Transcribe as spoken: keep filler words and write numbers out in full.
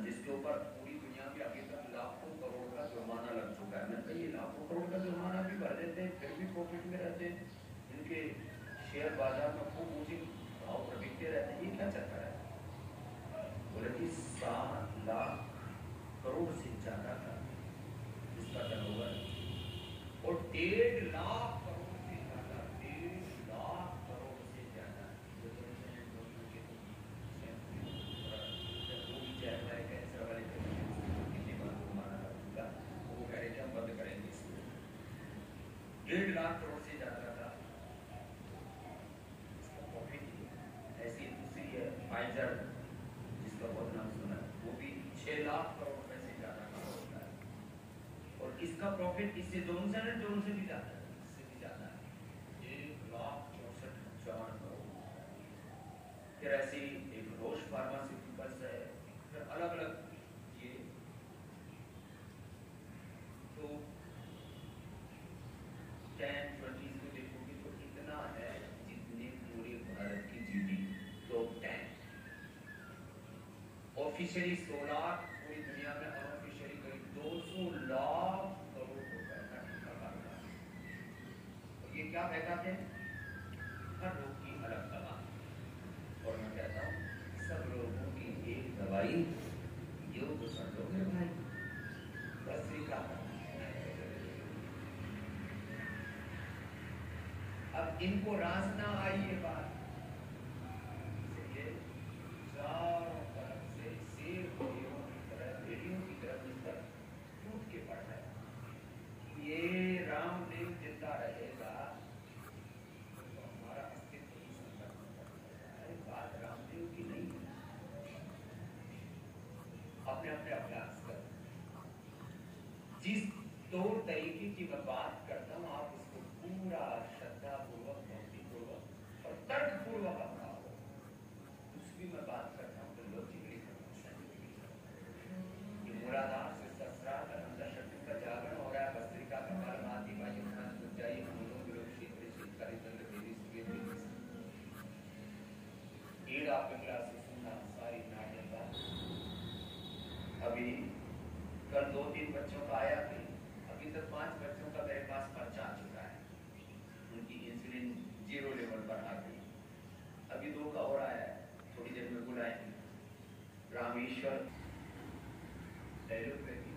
जिसके ऊपर पूरी दुनिया में अभी तक लाखों करोड़ का जुर्माना लग चुका है। मैंने कहा ये लाखों करोड़ का जुर्माना भी भर देते हैं, फिर भी प्रॉफिट में रहते हैं, इनके शेयर बाजार में खूब ऊंचे भाव पर बिकते रहते हैं, ये क्या चक्कर है? बोले कि सात लाख करोड़ से ज्यादा का इसका टर्नओवर और डेढ़ लाख करोड़ से ज्यादा डेढ़ लाख करोड़ से ज्यादा जो तो कैंसर वाले कितने बार माना था वो कह रहे थे हम बंद करेंगे इसको। डेढ़ लाख करोड़ से ज्यादा का इसका प्रॉफिट। ऐसी दूसरी है फाइजर जिसका बहुत नाम सुना है, वो भी छह लाख करोड़ रुपए से ज्यादा का होता है और इसका प्रॉफिट इससे जॉनसन एंड जॉनसन भी ज्यादा है, इससे भी ज्यादा है, एक लाख चौसठ हजार करोड़। फिर ऐसी एक रोश फार्मास्यूटिकल्स है, फिर अलग अलग ये तो टेन ट्वेंटी को देखोगे तो इतना है जितने पूरे भारत की जीडी टॉप टेन। ऑफिशियली सोलह, पूरी दुनिया में अनऑफिशियली करीब दो सौ लाख करोड़ रुपए का कारोबार। और ये क्या बहकाते हैं? हर रोग की अलग दवा। और मैं कहता हूँ सब लोगों की एक दवाई योग कर लो मेरे भाई, बस ये क्या। अब इनको रास ना आई ये बात, इसलिए चारों तरफ से सेब रेडियो की तरह रेडियो की तरफ इस पर टूट के पड़ रहा है। ये रामदेव जिंदा रहेगा तो हमारा अस्तित्व ही संकट में पड़ जाएगा। अरे बात रामदेव की नहीं है, अपने अपने अभ्यास कर। जिस तौर तरीके की मैं बात करता हूँ आप उसको पूरा श्रद्धा पूर्वक, भक्ति पूर्वक और तर्क पूर्वक अपनाओ। कुछ भी मैं बात करता हूँ तो लॉजिकली ये मूलाधार से सहस्रार अंदर शक्ति का जागरण हो रहा है। भस्त्रिका का काल माती बाजी उठान जाइए मूलों विरोध क्षेत्र शीतकारी तंत्र देवी सूर्य ईड़ा पिंगला से सुनना सारी नाट्यता। अभी कल दो तीन बच्चों का आया थे, अभी तक पांच बच्चों का मेरे पास पर्चा आ चुका है, उनकी इंसुलिन जीरो लेवल पर आ गई। अभी दो का और आया है, थोड़ी देर में बुलाएंगे। रामेश्वर